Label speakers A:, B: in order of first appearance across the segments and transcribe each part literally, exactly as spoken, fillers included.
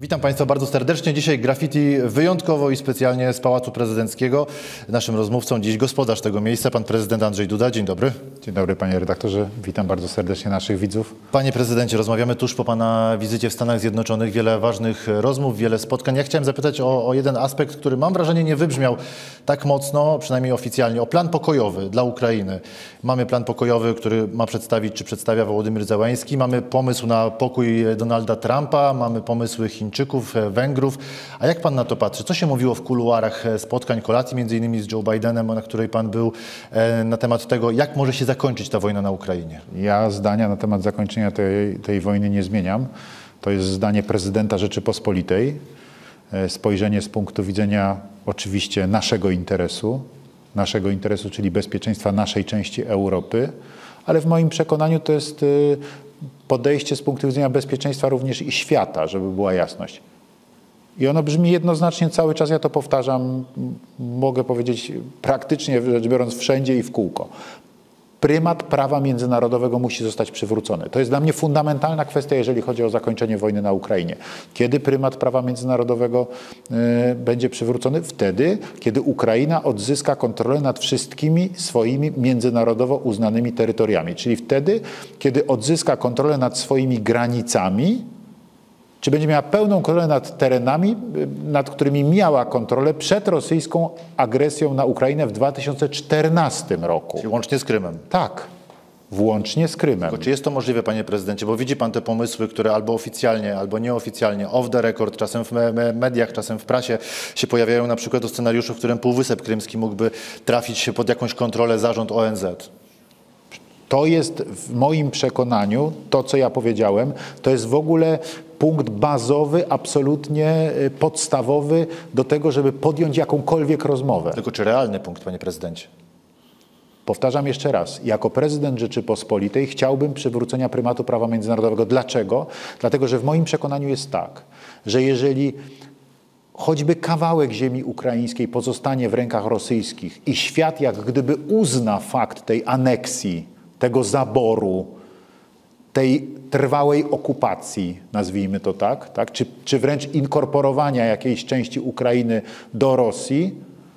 A: Witam Państwa bardzo serdecznie. Dzisiaj graffiti wyjątkowo i specjalnie z Pałacu Prezydenckiego. Naszym rozmówcą dziś gospodarz tego miejsca, pan prezydent Andrzej Duda. Dzień dobry.
B: Dzień dobry panie redaktorze. Witam bardzo serdecznie naszych widzów.
A: Panie prezydencie, rozmawiamy tuż po pana wizycie w Stanach Zjednoczonych. Wiele ważnych rozmów, wiele spotkań. Ja chciałem zapytać o, o jeden aspekt, który mam wrażenie nie wybrzmiał tak mocno, przynajmniej oficjalnie, o plan pokojowy dla Ukrainy. Mamy plan pokojowy, który ma przedstawić, czy przedstawia Wołodymyr Zełański. Mamy pomysł na pokój Donalda Trumpa, mamy pomysły Chińczyków, Węgrów. A jak pan na to patrzy? Co się mówiło w kuluarach spotkań, kolacji między innymi z Joe Bidenem, na której pan był, na temat tego, jak może się zakończyć ta wojna na Ukrainie?
B: Ja zdania na temat zakończenia tej, tej wojny nie zmieniam. To jest zdanie prezydenta Rzeczypospolitej. Spojrzenie z punktu widzenia oczywiście naszego interesu, naszego interesu, czyli bezpieczeństwa naszej części Europy, ale w moim przekonaniu to jest podejście z punktu widzenia bezpieczeństwa również i świata, żeby była jasność. I ono brzmi jednoznacznie cały czas, ja to powtarzam, mogę powiedzieć praktycznie rzecz biorąc wszędzie i w kółko. Prymat prawa międzynarodowego musi zostać przywrócony. To jest dla mnie fundamentalna kwestia, jeżeli chodzi o zakończenie wojny na Ukrainie. Kiedy prymat prawa międzynarodowego y, będzie przywrócony? Wtedy, kiedy Ukraina odzyska kontrolę nad wszystkimi swoimi międzynarodowo uznanymi terytoriami. Czyli wtedy, kiedy odzyska kontrolę nad swoimi granicami, czy będzie miała pełną kontrolę nad terenami, nad którymi miała kontrolę przed rosyjską agresją na Ukrainę w dwa tysiące czternastym roku.
A: Czyli łącznie z Krymem.
B: Tak, włącznie z Krymem.
A: Tylko czy jest to możliwe, panie prezydencie? Bo widzi pan te pomysły, które albo oficjalnie, albo nieoficjalnie, off the record, czasem w me mediach, czasem w prasie się pojawiają, na przykład o scenariuszu, w którym Półwysep Krymski mógłby trafić się pod jakąś kontrolę zarząd O N Z.
B: To jest w moim przekonaniu, to co ja powiedziałem, to jest w ogóle punkt bazowy, absolutnie podstawowy do tego, żeby podjąć jakąkolwiek rozmowę.
A: Tylko czy realny punkt, panie prezydencie?
B: Powtarzam jeszcze raz, jako prezydent Rzeczypospolitej chciałbym przywrócenia prymatu prawa międzynarodowego. Dlaczego? Dlatego, że w moim przekonaniu jest tak, że jeżeli choćby kawałek ziemi ukraińskiej pozostanie w rękach rosyjskich i świat jak gdyby uzna fakt tej aneksji, tego zaboru, tej trwałej okupacji, nazwijmy to tak, tak? Czy, czy wręcz inkorporowania jakiejś części Ukrainy do Rosji,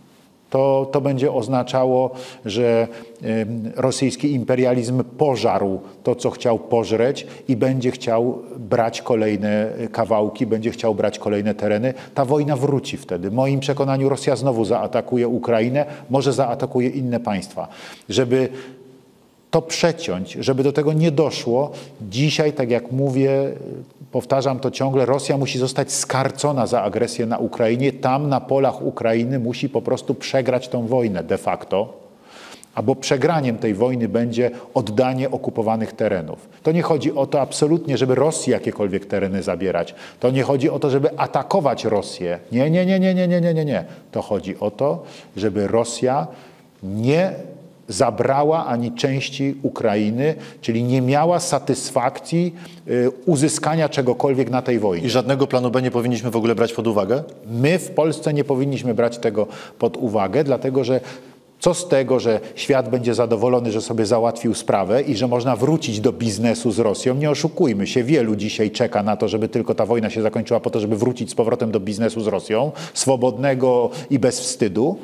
B: to, to będzie oznaczało, że y, rosyjski imperializm pożarł to, co chciał pożreć i będzie chciał brać kolejne kawałki, będzie chciał brać kolejne tereny. Ta wojna wróci wtedy. W moim przekonaniu Rosja znowu zaatakuje Ukrainę, może zaatakuje inne państwa. Żeby to przeciąć, żeby do tego nie doszło, dzisiaj, tak jak mówię, powtarzam to ciągle, Rosja musi zostać skarcona za agresję na Ukrainie. Tam na polach Ukrainy musi po prostu przegrać tą wojnę de facto, albo przegraniem tej wojny będzie oddanie okupowanych terenów. To nie chodzi o to absolutnie, żeby Rosji jakiekolwiek tereny zabierać. To nie chodzi o to, żeby atakować Rosję. Nie, nie, nie, nie, nie, nie, nie, nie, nie. To chodzi o to, żeby Rosja nie zabrała ani części Ukrainy, czyli nie miała satysfakcji y, uzyskania czegokolwiek na tej wojnie.
A: I żadnego planu B nie powinniśmy w ogóle brać pod uwagę?
B: My w Polsce nie powinniśmy brać tego pod uwagę, dlatego że co z tego, że świat będzie zadowolony, że sobie załatwił sprawę i że można wrócić do biznesu z Rosją? Nie oszukujmy się, wielu dzisiaj czeka na to, żeby tylko ta wojna się zakończyła po to, żeby wrócić z powrotem do biznesu z Rosją, swobodnego i bez wstydu.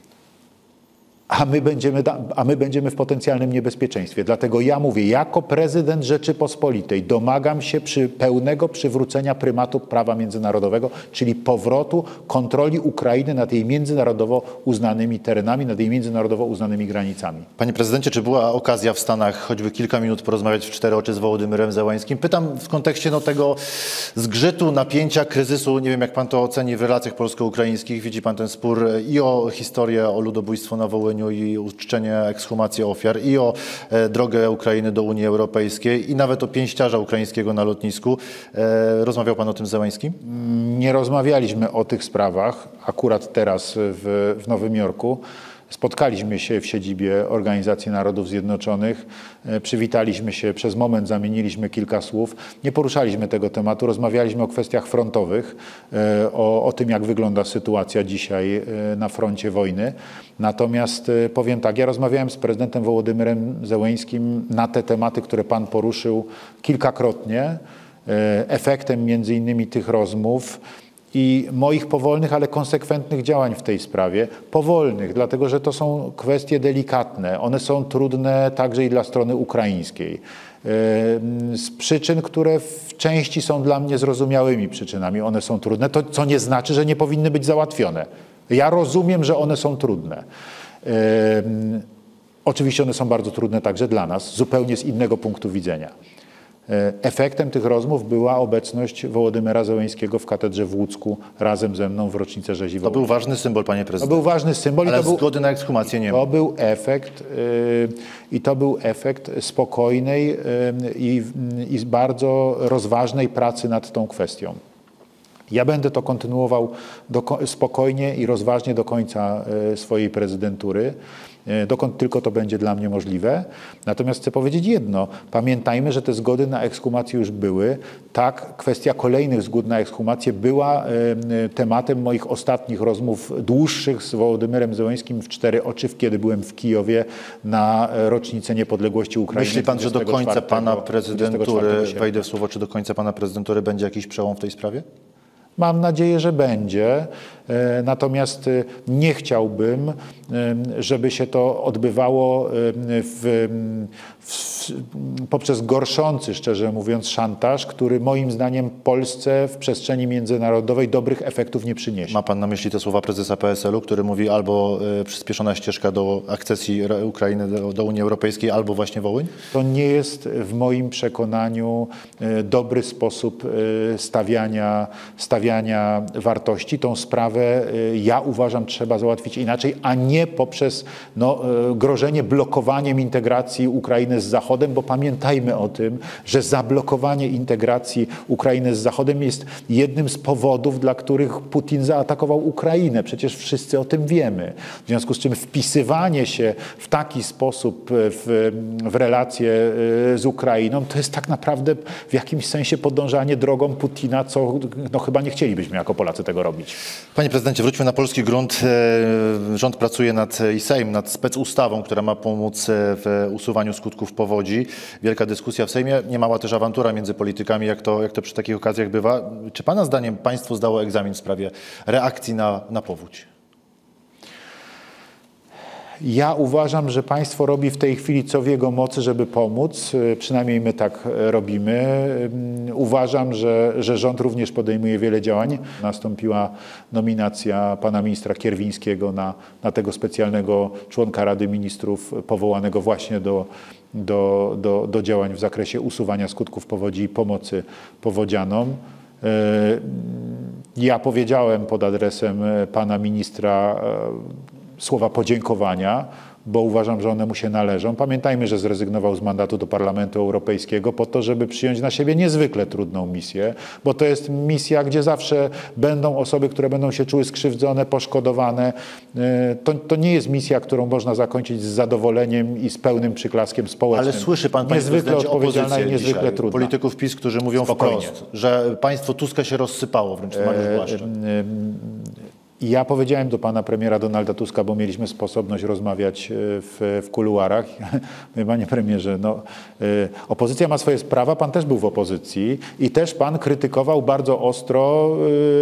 B: A my, będziemy, a my będziemy w potencjalnym niebezpieczeństwie. Dlatego ja mówię, jako prezydent Rzeczypospolitej domagam się przy pełnego przywrócenia prymatu prawa międzynarodowego, czyli powrotu kontroli Ukrainy nad jej międzynarodowo uznanymi terenami, nad jej międzynarodowo uznanymi granicami.
A: Panie prezydencie, czy była okazja w Stanach choćby kilka minut porozmawiać w cztery oczy z Wołodymyrem Zełańskim? Pytam w kontekście no, tego zgrzytu, napięcia, kryzysu. Nie wiem, jak pan to oceni w relacjach polsko-ukraińskich. Widzi pan ten spór i o historię, o ludobójstwo na Wołyniu, i uczczenie ekshumacji ofiar, i o e, drogę Ukrainy do Unii Europejskiej, i nawet o pięściarza ukraińskiego na lotnisku. E, rozmawiał pan o tym z Zełańskim?
B: Nie rozmawialiśmy o tych sprawach akurat teraz w, w Nowym Jorku. Spotkaliśmy się w siedzibie Organizacji Narodów Zjednoczonych, przywitaliśmy się, przez moment zamieniliśmy kilka słów, nie poruszaliśmy tego tematu, rozmawialiśmy o kwestiach frontowych, o, o tym, jak wygląda sytuacja dzisiaj na froncie wojny. Natomiast powiem tak, ja rozmawiałem z prezydentem Wołodymyrem Zełańskim na te tematy, które pan poruszył kilkakrotnie. efektem między innymi tych rozmów i moich powolnych, ale konsekwentnych działań w tej sprawie. Powolnych, dlatego że to są kwestie delikatne. One są trudne także i dla strony ukraińskiej. Z przyczyn, które w części są dla mnie zrozumiałymi przyczynami. One są trudne, to co nie znaczy, że nie powinny być załatwione. Ja rozumiem, że one są trudne. Oczywiście one są bardzo trudne także dla nas, zupełnie z innego punktu widzenia. Efektem tych rozmów była obecność Wołodymyra Zełenskiego w katedrze w Łucku razem ze mną w rocznicę rzezi wołyńskiej.
A: To był ważny symbol, panie prezydencie.
B: To był ważny symbol.
A: Ale
B: i to był,
A: zgody na ekshumację nie ma.
B: To był efekt yy, i to był efekt spokojnej yy, i, i bardzo rozważnej pracy nad tą kwestią. Ja będę to kontynuował do, spokojnie i rozważnie do końca yy, swojej prezydentury. Dokąd tylko to będzie dla mnie możliwe. Natomiast chcę powiedzieć jedno. Pamiętajmy, że te zgody na ekshumację już były. Tak, kwestia kolejnych zgód na ekshumację była y, tematem moich ostatnich rozmów dłuższych z Wołodymyrem Zełenskim w cztery oczy, kiedy byłem w Kijowie na rocznicę niepodległości Ukrainy.
A: Myśli pan, że do końca pana prezydentury, wejdę w słowo, czy do końca pana prezydentury będzie jakiś przełom w tej sprawie?
B: Mam nadzieję, że będzie, natomiast nie chciałbym, żeby się to odbywało w, w, poprzez gorszący, szczerze mówiąc, szantaż, który moim zdaniem Polsce w przestrzeni międzynarodowej dobrych efektów nie przyniesie.
A: Ma pan na myśli te słowa prezesa P S L u, który mówi albo przyspieszona ścieżka do akcesji Ukrainy do, do Unii Europejskiej, albo właśnie Wołyń?
B: To nie jest w moim przekonaniu dobry sposób stawiania, stawiania wartości. Tą sprawę ja uważam trzeba załatwić inaczej, a nie poprzez no, grożenie blokowaniem integracji Ukrainy z Zachodem, bo pamiętajmy o tym, że zablokowanie integracji Ukrainy z Zachodem jest jednym z powodów, dla których Putin zaatakował Ukrainę. Przecież wszyscy o tym wiemy. W związku z czym wpisywanie się w taki sposób w, w relacje z Ukrainą to jest tak naprawdę w jakimś sensie podążanie drogą Putina, co no, chyba nie chcielibyśmy jako Polacy tego robić.
A: Panie prezydencie, wróćmy na polski grunt. Rząd pracuje nad, i Sejm nad specustawą, która ma pomóc w usuwaniu skutków powodzi. Wielka dyskusja w Sejmie, niemała też awantura między politykami, jak to, jak to przy takich okazjach bywa. Czy pana zdaniem państwo zdało egzamin w sprawie reakcji na, na powódź?
B: Ja uważam, że państwo robi w tej chwili co w jego mocy, żeby pomóc. Przynajmniej my tak robimy. Uważam, że, że rząd również podejmuje wiele działań. Nastąpiła nominacja pana ministra Kierwińskiego na, na tego specjalnego członka Rady Ministrów powołanego właśnie do, do, do, do działań w zakresie usuwania skutków powodzi i pomocy powodzianom. Ja powiedziałem pod adresem pana ministra słowa podziękowania, bo uważam, że one mu się należą. Pamiętajmy, że zrezygnował z mandatu do Parlamentu Europejskiego po to, żeby przyjąć na siebie niezwykle trudną misję, bo to jest misja, gdzie zawsze będą osoby, które będą się czuły skrzywdzone, poszkodowane. To, to nie jest misja, którą można zakończyć z zadowoleniem i z pełnym przyklaskiem społecznym.
A: Ale słyszy pan, panie
B: niezwykle odpowiedzialna i niezwykle
A: dzisiaj,
B: trudna.
A: polityków PiS, którzy mówią
B: Spokojnie.
A: wprost, że państwo Tuska się rozsypało, wręcz Mariusz Błaszczak.
B: Ja powiedziałem do pana premiera Donalda Tuska, bo mieliśmy sposobność rozmawiać w, w kuluarach. Panie premierze, no, opozycja ma swoje prawa, pan też był w opozycji i też pan krytykował bardzo ostro,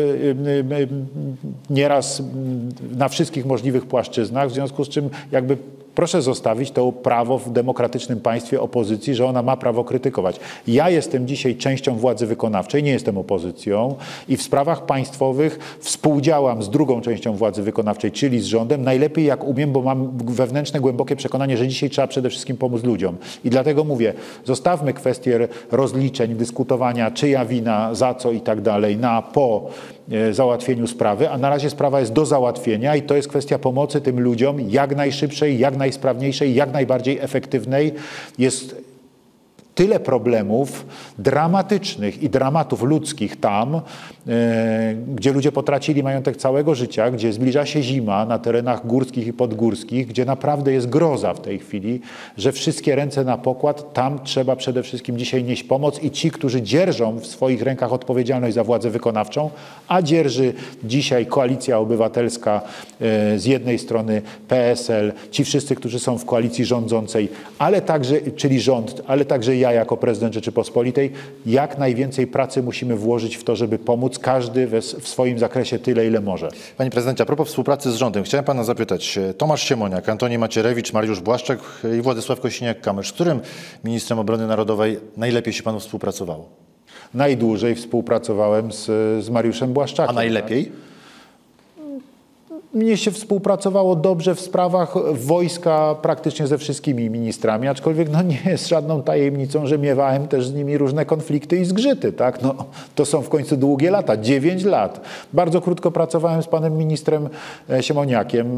B: nieraz na wszystkich możliwych płaszczyznach, w związku z czym jakby proszę zostawić to prawo w demokratycznym państwie opozycji, że ona ma prawo krytykować. Ja jestem dzisiaj częścią władzy wykonawczej, nie jestem opozycją i w sprawach państwowych współdziałam z drugą częścią władzy wykonawczej, czyli z rządem, najlepiej jak umiem, bo mam wewnętrzne, głębokie przekonanie, że dzisiaj trzeba przede wszystkim pomóc ludziom. I dlatego mówię, zostawmy kwestię rozliczeń, dyskutowania, czyja wina, za co i tak dalej, na po załatwieniu sprawy, a na razie sprawa jest do załatwienia i to jest kwestia pomocy tym ludziom jak najszybszej, jak najsprawniejszej, jak najbardziej efektywnej. Jest tyle problemów dramatycznych i dramatów ludzkich tam, e, gdzie ludzie potracili majątek całego życia, gdzie zbliża się zima na terenach górskich i podgórskich, gdzie naprawdę jest groza w tej chwili, że wszystkie ręce na pokład, tam trzeba przede wszystkim dzisiaj nieść pomoc i ci, którzy dzierżą w swoich rękach odpowiedzialność za władzę wykonawczą, a dzierży dzisiaj Koalicja Obywatelska e, z jednej strony P S L, ci wszyscy, którzy są w koalicji rządzącej, ale także, czyli rząd, ale także ja ja jako prezydent Rzeczypospolitej jak najwięcej pracy musimy włożyć w to, żeby pomóc każdy w swoim zakresie tyle, ile może.
A: Panie prezydencie, a propos współpracy z rządem, chciałem pana zapytać. Tomasz Siemoniak, Antoni Macierewicz, Mariusz Błaszczak i Władysław Kosiniak-Kamysz. Z którym ministrem obrony narodowej najlepiej się panu współpracowało?
B: Najdłużej współpracowałem z, z Mariuszem Błaszczakiem.
A: A najlepiej? Tak?
B: Mnie się współpracowało dobrze w sprawach wojska praktycznie ze wszystkimi ministrami, aczkolwiek no nie jest żadną tajemnicą, że miewałem też z nimi różne konflikty i zgrzyty. Tak? No, to są w końcu długie lata, dziewięć lat. Bardzo krótko pracowałem z panem ministrem Siemoniakiem.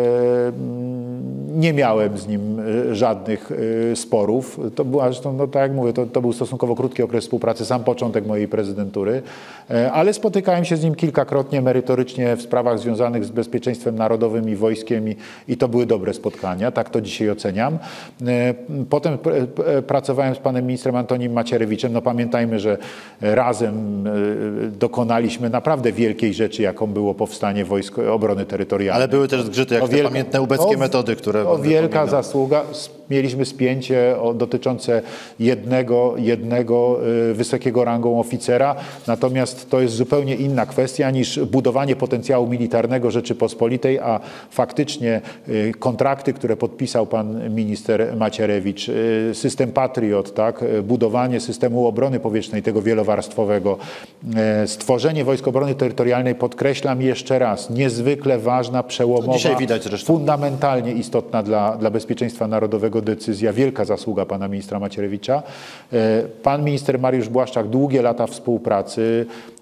B: Nie miałem z nim żadnych sporów. To była, zresztą, no, tak jak mówię, to, to był stosunkowo krótki okres współpracy, sam początek mojej prezydentury, ale spotykałem się z nim kilkakrotnie merytorycznie w sprawach związanych z bezpieczeństwem narodowym i wojskiem i, i to były dobre spotkania, tak to dzisiaj oceniam. Potem pr pracowałem z panem ministrem Antonim Macierewiczem. No pamiętajmy, że razem dokonaliśmy naprawdę wielkiej rzeczy, jaką było powstanie Wojsk Obrony Terytorialnej.
A: Ale były też zgrzyty, jak te pamiętne ubeckie
B: to,
A: metody, które...
B: To wielka zasługa. Mieliśmy spięcie dotyczące jednego, jednego wysokiego rangą oficera, natomiast to jest zupełnie inna kwestia niż budowanie potencjału militarnego Rzeczypospolitej, a faktycznie kontrakty, które podpisał pan minister Macierewicz, system Patriot, tak, budowanie systemu obrony powietrznej, tego wielowarstwowego, stworzenie Wojsk Obrony Terytorialnej, podkreślam jeszcze raz, niezwykle ważna, przełomowa,
A: dzisiaj widać zresztą,
B: fundamentalnie istotna dla, dla bezpieczeństwa narodowego decyzja, wielka zasługa pana ministra Macierewicza. Pan minister Mariusz Błaszczak, długie lata współpracy,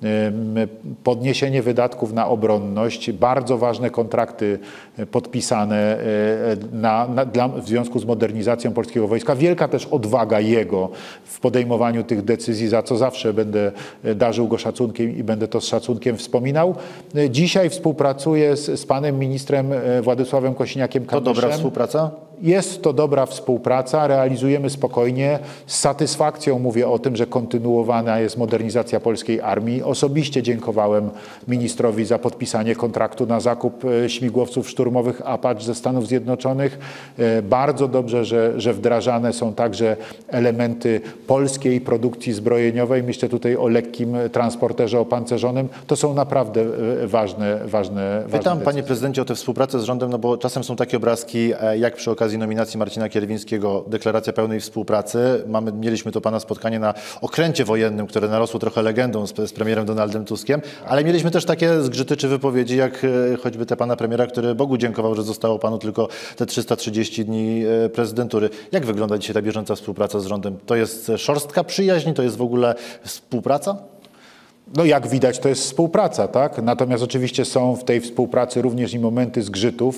B: podniesienie wydatków na obronność, bardzo ważne kontrakty podpisane na, na, dla, w związku z modernizacją polskiego wojska. Wielka też odwaga jego w podejmowaniu tych decyzji, za co zawsze będę darzył go szacunkiem i będę to z szacunkiem wspominał. Dzisiaj współpracuję z, z panem ministrem Władysławem Kosiniakiem-Kamyszem.
A: To dobra współpraca?
B: Jest to dobra współpraca, realizujemy spokojnie. Z satysfakcją mówię o tym, że kontynuowana jest modernizacja polskiej armii. Osobiście dziękowałem ministrowi za podpisanie kontraktu na zakup śmigłowców szturmowych Apache ze Stanów Zjednoczonych. Bardzo dobrze, że, że wdrażane są także elementy polskiej produkcji zbrojeniowej. Myślę tutaj o lekkim transporterze opancerzonym. To są naprawdę ważne, ważne, ważne
A: Pytam,
B: decyzje.
A: panie prezydencie, o tę współpracę z rządem, no bo czasem są takie obrazki, jak przy okazji nominacji Marcina Kierwińskiego, deklaracja pełnej współpracy. Mamy, mieliśmy to pana spotkanie na okręcie wojennym, które narosło trochę legendą z, z premierem Donaldem Tuskiem, ale mieliśmy też takie zgrzyty czy wypowiedzi, jak choćby te pana premiera, który Bogu dziękował, że zostało panu tylko te trzysta trzydzieści dni prezydentury. Jak wygląda dzisiaj ta bieżąca współpraca z rządem? To jest szorstka przyjaźń? To jest w ogóle współpraca?
B: No jak widać, to jest współpraca, tak? Natomiast oczywiście są w tej współpracy również i momenty zgrzytów.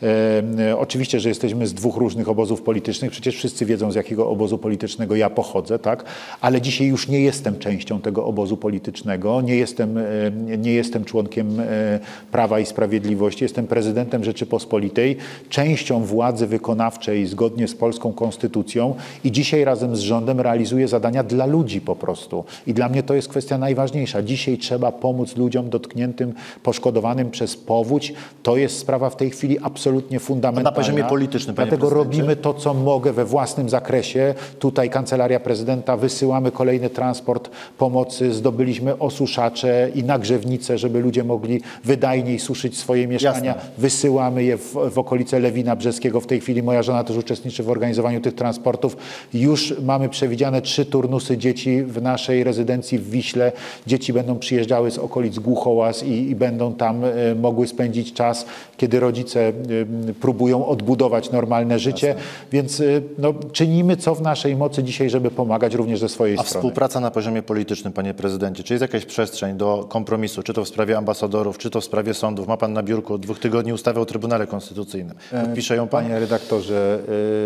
B: E, oczywiście, że jesteśmy z dwóch różnych obozów politycznych. Przecież wszyscy wiedzą, z jakiego obozu politycznego ja pochodzę, tak? Ale dzisiaj już nie jestem częścią tego obozu politycznego. Nie jestem, e, nie jestem członkiem e, Prawa i Sprawiedliwości. Jestem prezydentem Rzeczypospolitej, częścią władzy wykonawczej zgodnie z polską konstytucją i dzisiaj razem z rządem realizuję zadania dla ludzi po prostu. I dla mnie to jest kwestia najważniejsza. Dzisiaj trzeba pomóc ludziom dotkniętym, poszkodowanym przez powódź. To jest sprawa w tej chwili absolutnie fundamentalna.
A: Na poziomie politycznym, panie
B: Dlatego
A: prezydencie?
B: robimy to, co mogę we własnym zakresie. Tutaj Kancelaria Prezydenta, wysyłamy kolejny transport pomocy, zdobyliśmy osuszacze i nagrzewnice, żeby ludzie mogli wydajniej suszyć swoje mieszkania.
A: Jasne.
B: Wysyłamy je w, w okolice Lewina Brzeskiego. W tej chwili moja żona też uczestniczy w organizowaniu tych transportów. Już mamy przewidziane trzy turnusy dzieci w naszej rezydencji w Wiśle. Dzieci będą przyjeżdżały z okolic Głuchołaz i, i będą tam y, mogły spędzić czas, kiedy rodzice y, próbują odbudować normalne życie. Jasne. Więc y, no, czynimy co w naszej mocy dzisiaj, żeby pomagać również ze swojej
A: A
B: strony.
A: współpraca na poziomie politycznym, panie prezydencie, czy jest jakaś przestrzeń do kompromisu, czy to w sprawie ambasadorów, czy to w sprawie sądów? Ma pan na biurku od dwóch tygodni ustawę o Trybunale Konstytucyjnym. Podpisze ją pan?
B: Panie redaktorze,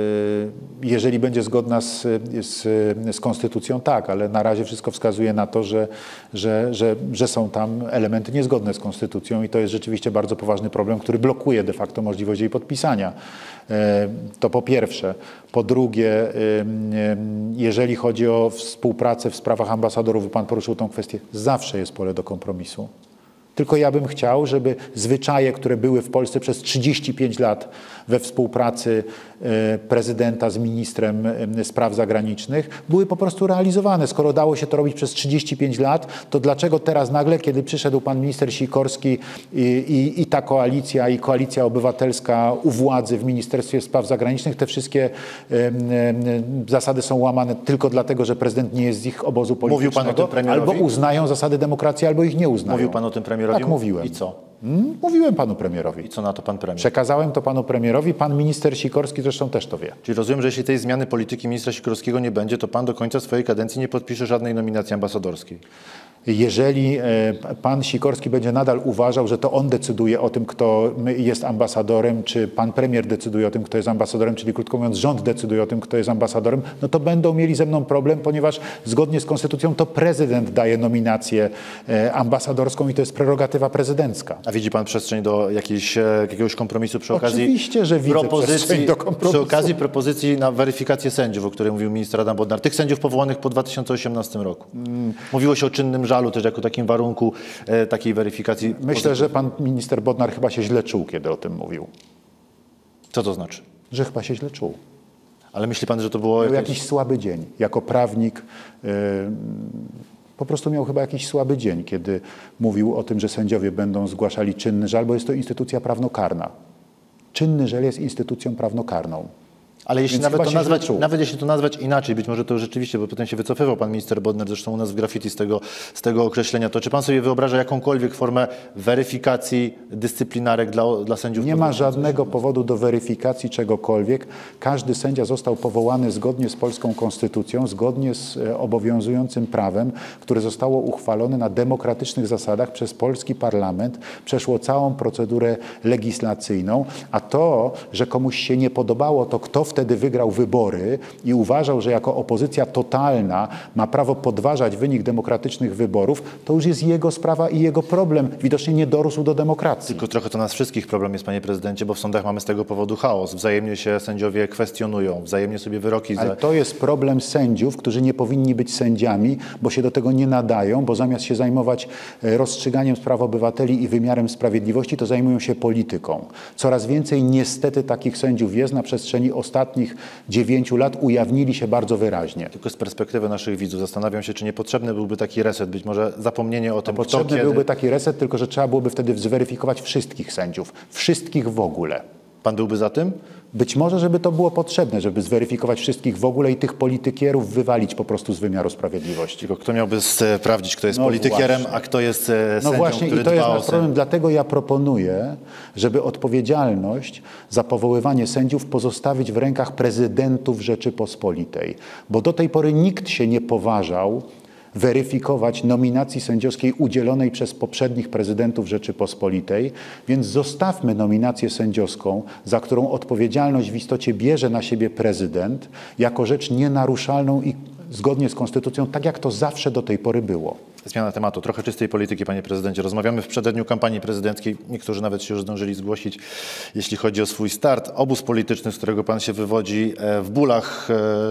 B: y, jeżeli będzie zgodna z, z, z konstytucją, tak, ale na razie wszystko wskazuje na to, że Że, że, że są tam elementy niezgodne z konstytucją i to jest rzeczywiście bardzo poważny problem, który blokuje de facto możliwość jej podpisania. To po pierwsze. Po drugie, jeżeli chodzi o współpracę w sprawach ambasadorów, pan poruszył tą kwestię, zawsze jest pole do kompromisu. Tylko ja bym chciał, żeby zwyczaje, które były w Polsce przez trzydzieści pięć lat we współpracy prezydenta z ministrem spraw zagranicznych, były po prostu realizowane. Skoro dało się to robić przez trzydzieści pięć lat, to dlaczego teraz nagle, kiedy przyszedł pan minister Sikorski i, i, i ta koalicja, i Koalicja Obywatelska u władzy w Ministerstwie Spraw Zagranicznych, te wszystkie e, e, zasady są łamane tylko dlatego, że prezydent nie jest z ich obozu politycznego?
A: Mówił pan o tym premierowi?
B: Albo uznają zasady demokracji, albo ich nie uznają.
A: Mówił pan o tym premierowi?
B: Tak, mówiłem.
A: I co?
B: Hmm? Mówiłem panu premierowi.
A: I co na to pan premier?
B: Przekazałem to panu premierowi, pan minister Sikorski zresztą też to wie.
A: Czyli rozumiem, że jeśli tej zmiany polityki ministra Sikorskiego nie będzie, to pan do końca swojej kadencji nie podpisze żadnej nominacji ambasadorskiej.
B: Jeżeli pan Sikorski będzie nadal uważał, że to on decyduje o tym, kto jest ambasadorem, czy pan premier decyduje o tym, kto jest ambasadorem, czyli krótko mówiąc rząd decyduje o tym, kto jest ambasadorem, no to będą mieli ze mną problem, ponieważ zgodnie z konstytucją to prezydent daje nominację ambasadorską i to jest prerogatywa prezydencka.
A: A widzi pan przestrzeń do jakiejś, jakiegoś kompromisu przy okazji
B: Oczywiście, że widzę przestrzeń do kompromisu.
A: Przy okazji propozycji na weryfikację sędziów, o której mówił minister Adam Bodnar, tych sędziów powołanych po dwa tysiące osiemnastym roku. Hmm. Mówiło się o czynnym żalu też jako takim warunku e, takiej weryfikacji.
B: Myślę, że pan minister Bodnar chyba się źle czuł, kiedy o tym mówił.
A: Co to znaczy?
B: Że chyba się źle czuł.
A: Ale myśli pan, że to było
B: Miał
A: jakieś...
B: jakiś słaby dzień. Jako prawnik yy, po prostu miał chyba jakiś słaby dzień, kiedy mówił o tym, że sędziowie będą zgłaszali czynny żal, bo jest to instytucja prawnokarna. Czynny żal jest instytucją prawnokarną.
A: Ale jeśli nawet, to nazwać, nawet jeśli to nazwać inaczej, być może to rzeczywiście, bo potem się wycofywał pan minister Bodnar, zresztą u nas w graffiti z tego, z tego określenia, to czy pan sobie wyobraża jakąkolwiek formę weryfikacji dyscyplinarek dla, dla sędziów?
B: Nie ma żadnego powodu do weryfikacji czegokolwiek. Każdy sędzia został powołany zgodnie z polską konstytucją, zgodnie z obowiązującym prawem, które zostało uchwalone na demokratycznych zasadach przez polski parlament, przeszło całą procedurę legislacyjną, a to, że komuś się nie podobało, to kto wtedy wygrał wybory i uważał, że jako opozycja totalna ma prawo podważać wynik demokratycznych wyborów, to już jest jego sprawa i jego problem. Widocznie nie dorósł do demokracji.
A: Tylko trochę to nas wszystkich problem jest, panie prezydencie, bo w sądach mamy z tego powodu chaos. Wzajemnie się sędziowie kwestionują, wzajemnie sobie wyroki...
B: Ale to jest problem sędziów, którzy nie powinni być sędziami, bo się do tego nie nadają, bo zamiast się zajmować rozstrzyganiem spraw obywateli i wymiarem sprawiedliwości, to zajmują się polityką. Coraz więcej niestety takich sędziów jest na przestrzeni ostatnich dziewięciu lat, ujawnili się bardzo wyraźnie.
A: Tylko z perspektywy naszych widzów zastanawiam się, czy niepotrzebny byłby taki reset, być może zapomnienie o tym,
B: kto Potrzebny
A: kiedy...
B: byłby taki reset, tylko że trzeba byłoby wtedy zweryfikować wszystkich sędziów, wszystkich w ogóle.
A: Pan byłby za tym?
B: Być może, żeby to było potrzebne, żeby zweryfikować wszystkich w ogóle i tych politykierów wywalić po prostu z wymiaru sprawiedliwości.
A: Tylko kto miałby sprawdzić, kto jest
B: no
A: politykierem,
B: właśnie.
A: a kto jest sędzią,
B: No właśnie
A: który
B: i to
A: dba
B: jest
A: o
B: nasz problem, dlatego ja proponuję, żeby odpowiedzialność za powoływanie sędziów pozostawić w rękach prezydentów Rzeczypospolitej, bo do tej pory nikt się nie poważał weryfikować nominacji sędziowskiej udzielonej przez poprzednich prezydentów Rzeczypospolitej, więc zostawmy nominację sędziowską, za którą odpowiedzialność w istocie bierze na siebie prezydent, jako rzecz nienaruszalną i zgodnie z konstytucją, tak jak to zawsze do tej pory było.
A: Zmiana tematu, trochę czystej polityki, panie prezydencie. Rozmawiamy w przededniu kampanii prezydenckiej. Niektórzy nawet się już zdążyli zgłosić, jeśli chodzi o swój start. Obóz polityczny, z którego pan się wywodzi, w bólach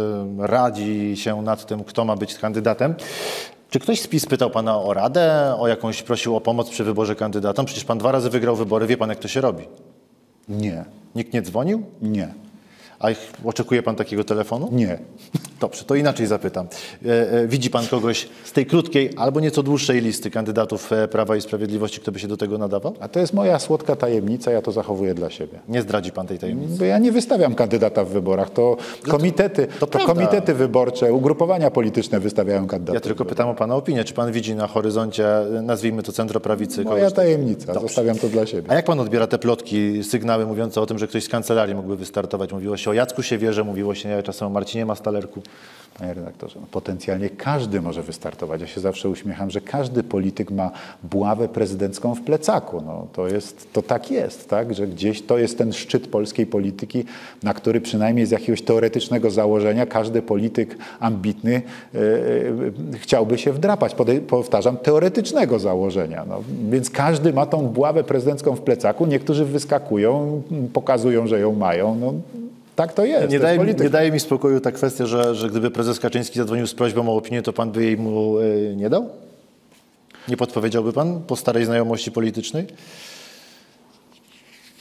A: radzi się nad tym, kto ma być kandydatem. Czy ktoś z PiS pytał pana o radę, o jakąś prosił o pomoc przy wyborze kandydatom? Przecież pan dwa razy wygrał wybory, wie pan, jak to się robi.
B: Nie.
A: Nikt nie dzwonił?
B: Nie.
A: A oczekuje pan takiego telefonu?
B: Nie.
A: Dobrze, to inaczej zapytam. E, e, widzi pan kogoś z tej krótkiej albo nieco dłuższej listy kandydatów Prawa i Sprawiedliwości, kto by się do tego nadawał?
B: A to jest moja słodka tajemnica, ja to zachowuję dla siebie.
A: Nie zdradzi pan tej tajemnicy?
B: Bo ja nie wystawiam kandydata w wyborach, to komitety,
A: to,
B: to komitety wyborcze, ugrupowania polityczne wystawiają kandydatów.
A: Ja tylko pytam o pana opinię. Czy pan widzi na horyzoncie, nazwijmy to centroprawicy?
B: Moja
A: kogoś...
B: tajemnica,
A: Dobrze.
B: Zostawiam to dla siebie.
A: A jak pan odbiera te plotki, sygnały mówiące o tym, że ktoś z kancelarii mógłby wystartować? Mówiło się o Jacku Siewierze, mówiło się czasem o Marcinie Mastalerku.
B: Panie redaktorze, no potencjalnie każdy może wystartować. Ja się zawsze uśmiecham, że każdy polityk ma buławę prezydencką w plecaku. No, to, jest, to tak jest, tak? Że gdzieś to jest ten szczyt polskiej polityki, na który przynajmniej z jakiegoś teoretycznego założenia każdy polityk ambitny yy, yy, chciałby się wdrapać. Pode, powtarzam, teoretycznego założenia. No, więc każdy ma tą buławę prezydencką w plecaku. Niektórzy wyskakują, pokazują, że ją mają. No, tak to jest.
A: Nie,
B: to
A: daje,
B: jest
A: mi, nie daje mi spokoju ta kwestia, że, że gdyby prezes Kaczyński zadzwonił z prośbą o opinię, to pan by jej mu y, nie dał? Nie podpowiedziałby pan po starej znajomości politycznej?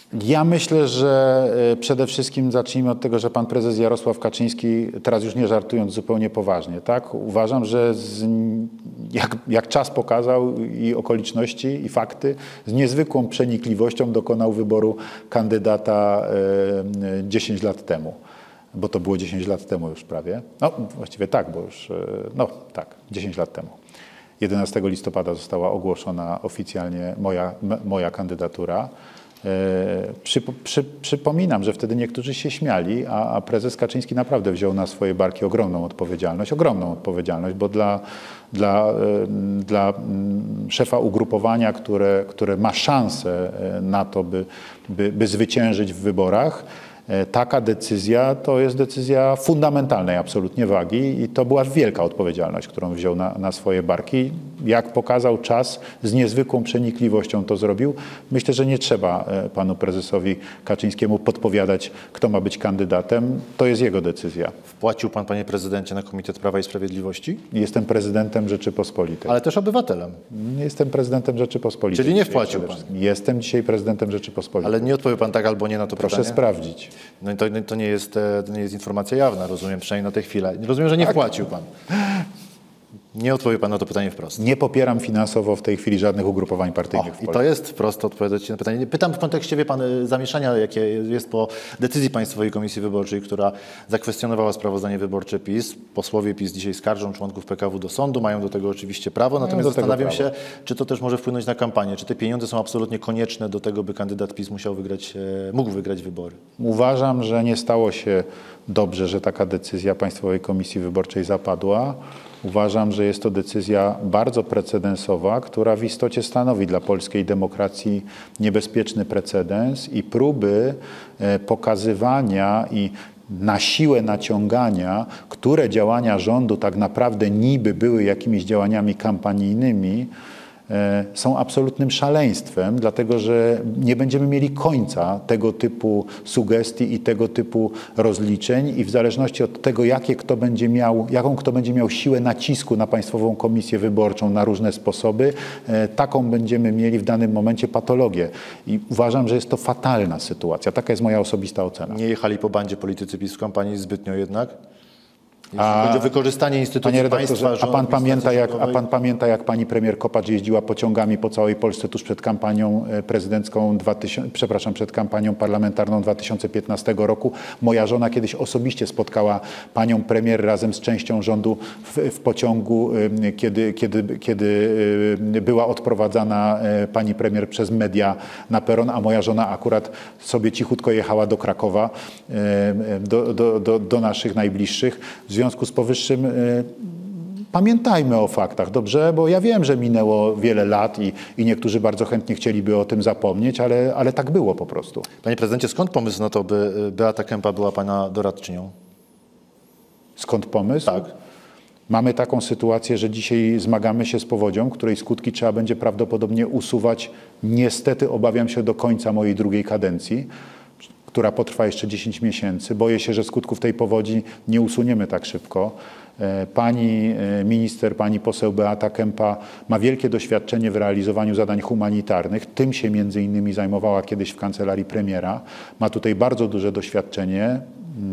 B: Ja myślę, że przede wszystkim zacznijmy od tego, że pan prezes Jarosław Kaczyński, teraz już nie żartując zupełnie poważnie, tak? Uważam, że z, jak, jak czas pokazał i okoliczności i fakty, z niezwykłą przenikliwością dokonał wyboru kandydata e, dziesięć lat temu. Bo to było dziesięć lat temu już prawie. No właściwie tak, bo już, no tak, dziesięć lat temu. jedenastego listopada została ogłoszona oficjalnie moja, moja kandydatura. Przy, przy, przypominam, że wtedy niektórzy się śmiali, a, a prezes Kaczyński naprawdę wziął na swoje barki ogromną odpowiedzialność, ogromną odpowiedzialność, bo dla, dla, dla szefa ugrupowania, które, które ma szansę na to, by, by, by zwyciężyć w wyborach, taka decyzja to jest decyzja fundamentalnej absolutnie wagi i to była wielka odpowiedzialność, którą wziął na, na swoje barki. Jak pokazał czas, z niezwykłą przenikliwością to zrobił. Myślę, że nie trzeba panu prezesowi Kaczyńskiemu podpowiadać, kto ma być kandydatem. To jest jego decyzja.
A: Wpłacił pan, panie prezydencie, na Komitet Prawa i Sprawiedliwości?
B: Jestem prezydentem Rzeczypospolitej.
A: Ale też obywatelem.
B: Jestem prezydentem Rzeczypospolitej.
A: Czyli nie wpłacił pan?
B: Jestem dzisiaj prezydentem Rzeczypospolitej.
A: Ale nie odpowie pan tak albo nie na to
B: Proszę
A: pytanie?
B: sprawdzić.
A: No i to, to, nie jest, to nie jest informacja jawna, rozumiem, przynajmniej na tę chwilę. Rozumiem, że nie
B: Tak.
A: wpłacił pan. Nie odpowie pan na to pytanie wprost.
B: Nie popieram finansowo w tej chwili żadnych ugrupowań partyjnych.
A: O, i to jest wprost odpowiadać na pytanie. Pytam w kontekście, wie pan, zamieszania, jakie jest po decyzji Państwowej Komisji Wyborczej, która zakwestionowała sprawozdanie wyborcze PiS. Posłowie PiS dzisiaj skarżą członków P K W do sądu, mają do tego oczywiście prawo, natomiast
B: do tego
A: zastanawiam
B: prawo.
A: się, czy to też może wpłynąć na kampanię, czy te pieniądze są absolutnie konieczne do tego, by kandydat PiS musiał wygrać, mógł wygrać wybory.
B: Uważam, że nie stało się dobrze, że taka decyzja Państwowej Komisji Wyborczej zapadła. Uważam, że jest to decyzja bardzo precedensowa, która w istocie stanowi dla polskiej demokracji niebezpieczny precedens i próby pokazywania i na siłę naciągania, które działania rządu tak naprawdę niby były jakimiś działaniami kampanijnymi, są absolutnym szaleństwem, dlatego że nie będziemy mieli końca tego typu sugestii i tego typu rozliczeń i w zależności od tego, jakie kto będzie miał, jaką kto będzie miał siłę nacisku na Państwową Komisję Wyborczą na różne sposoby, taką będziemy mieli w danym momencie patologię. I uważam, że jest to fatalna sytuacja. Taka jest moja osobista ocena.
A: Nie jechali po bandzie politycy PiS w kampanii zbytnio jednak? Jeśli
B: A,
A: chodzi o wykorzystanie instytucji
B: panie redaktorze,
A: państwa,
B: a pan, pamięta, jak, a
A: rządowej.
B: pan pamięta, jak pani premier Kopacz jeździła pociągami po całej Polsce tuż przed kampanią prezydencką, dwa tysiące, przepraszam, przed kampanią parlamentarną dwa tysiące piętnastego roku. Moja żona kiedyś osobiście spotkała panią premier razem z częścią rządu w, w pociągu, kiedy, kiedy, kiedy była odprowadzana pani premier przez media na peron, a moja żona akurat sobie cichutko jechała do Krakowa, do, do, do, do naszych najbliższych. W związku z powyższym y, pamiętajmy o faktach, dobrze? Bo ja wiem, że minęło wiele lat i, i niektórzy bardzo chętnie chcieliby o tym zapomnieć, ale, ale tak było po prostu.
A: Panie prezydencie, skąd pomysł na to, by Beata Kempa była pana doradczynią?
B: Skąd pomysł?
A: Tak.
B: Mamy taką sytuację, że dzisiaj zmagamy się z powodzią, której skutki trzeba będzie prawdopodobnie usuwać, niestety obawiam się, do końca mojej drugiej kadencji, która potrwa jeszcze dziesięć miesięcy. Boję się, że skutków tej powodzi nie usuniemy tak szybko. Pani minister, pani poseł Beata Kempa ma wielkie doświadczenie w realizowaniu zadań humanitarnych. Tym się między innymi zajmowała kiedyś w kancelarii premiera. Ma tutaj bardzo duże doświadczenie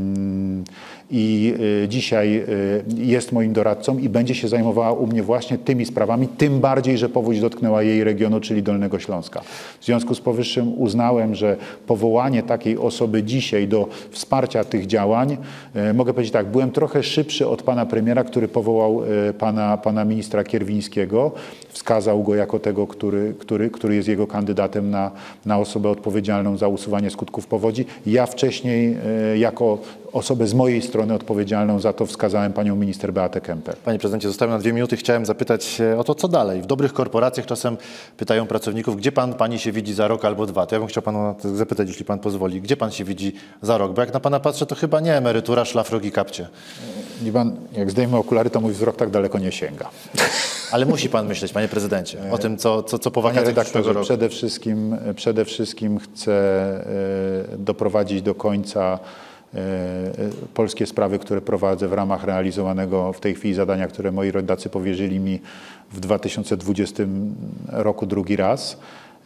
B: i dzisiaj jest moim doradcą i będzie się zajmowała u mnie właśnie tymi sprawami, tym bardziej, że powódź dotknęła jej regionu, czyli Dolnego Śląska. W związku z powyższym uznałem, że powołanie takiej osoby dzisiaj do wsparcia tych działań, mogę powiedzieć tak, byłem trochę szybszy od pana premiera, który powołał pana, pana ministra Kierwińskiego, wskazał go jako tego, który, który, który jest jego kandydatem na, na osobę odpowiedzialną za usuwanie skutków powodzi. Ja wcześniej jako osobę z mojej strony odpowiedzialną za to wskazałem panią minister Beatę Kempę.
A: Panie prezydencie, zostałem na dwie minuty. Chciałem zapytać o to, co dalej. W dobrych korporacjach czasem pytają pracowników, gdzie pan, pani się widzi za rok albo dwa. To ja bym chciał panu zapytać, jeśli pan pozwoli, gdzie pan się widzi za rok? Bo jak na pana patrzę, to chyba nie emerytura, szlafrok i kapcie.
B: I pan, jak zdejmę okulary, to mój wzrok tak daleko nie sięga.
A: Ale musi pan myśleć, panie prezydencie, o tym, co, co, co po wakacjach przyszłego roku.
B: Przede wszystkim, przede wszystkim chcę doprowadzić do końca polskie sprawy, które prowadzę w ramach realizowanego w tej chwili zadania, które moi rodacy powierzyli mi w dwa tysiące dwudziestym roku drugi raz.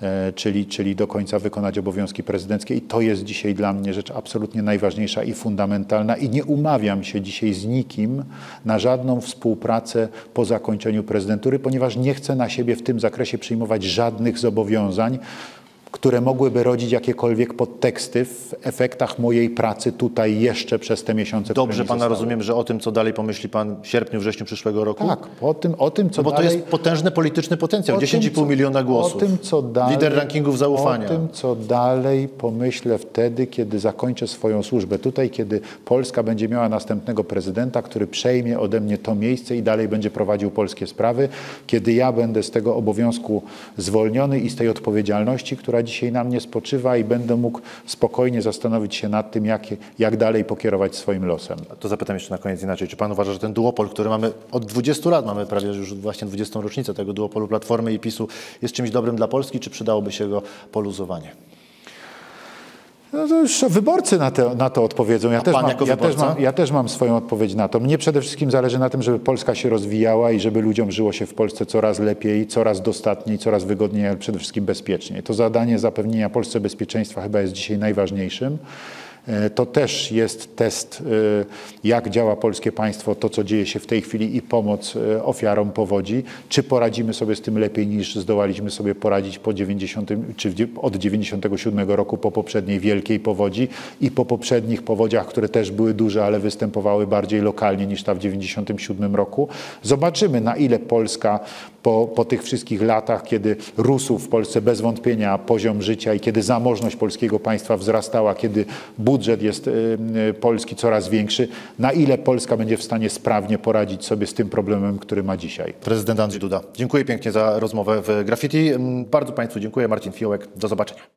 B: czyli, czyli do końca wykonać obowiązki prezydenckie i to jest dzisiaj dla mnie rzecz absolutnie najważniejsza i fundamentalna i nie umawiam się dzisiaj z nikim na żadną współpracę po zakończeniu prezydentury, ponieważ nie chcę na siebie w tym zakresie przyjmować żadnych zobowiązań, które mogłyby rodzić jakiekolwiek podteksty w efektach mojej pracy tutaj jeszcze przez te miesiące.
A: Dobrze pana rozumiem, że o tym, co dalej pomyśli pan w sierpniu, wrześniu przyszłego roku?
B: Tak, o tym, o tym co
A: no bo
B: dalej...
A: to jest potężny polityczny potencjał, dziesięć i pół miliona głosów.
B: O tym, co dalej...
A: Lider rankingów zaufania.
B: O tym, co dalej pomyślę wtedy, kiedy zakończę swoją służbę tutaj, kiedy Polska będzie miała następnego prezydenta, który przejmie ode mnie to miejsce i dalej będzie prowadził polskie sprawy, kiedy ja będę z tego obowiązku zwolniony i z tej odpowiedzialności, która dzisiaj na mnie spoczywa i będę mógł spokojnie zastanowić się nad tym, jak, jak dalej pokierować swoim losem.
A: To zapytam jeszcze na koniec inaczej. Czy pan uważa, że ten duopol, który mamy od dwudziestu lat, mamy prawie już właśnie dwudziestą rocznicę tego duopolu Platformy i PiSu, jest czymś dobrym dla Polski, czy przydałoby się go poluzowanie?
B: No to już wyborcy na to, na to odpowiedzą. Ja,
A: A
B: też
A: pan
B: mam,
A: jako
B: ja, też
A: wyborca?
B: mam, ja też mam swoją odpowiedź na to. Mnie przede wszystkim zależy na tym, żeby Polska się rozwijała i żeby ludziom żyło się w Polsce coraz lepiej, coraz dostatniej, coraz wygodniej, ale przede wszystkim bezpieczniej. To zadanie zapewnienia Polsce bezpieczeństwa chyba jest dzisiaj najważniejszym. To też jest test, jak działa polskie państwo, to co dzieje się w tej chwili i pomoc ofiarom powodzi. Czy poradzimy sobie z tym lepiej niż zdołaliśmy sobie poradzić po dziewięćdziesiątym, czy od dziewięćdziesiątego siódmego roku po poprzedniej wielkiej powodzi i po poprzednich powodziach, które też były duże, ale występowały bardziej lokalnie niż ta w dziewięćdziesiątym siódmym roku. Zobaczymy, na ile Polska po, po tych wszystkich latach, kiedy rósł w Polsce bez wątpienia poziom życia i kiedy zamożność polskiego państwa wzrastała, kiedy budżet jest y, y, Polski coraz większy, na ile Polska będzie w stanie sprawnie poradzić sobie z tym problemem, który ma dzisiaj.
A: Prezydent Andrzej Duda. Dziękuję pięknie za rozmowę w Graffiti. Bardzo państwu dziękuję. Marcin Fiołek. Do zobaczenia.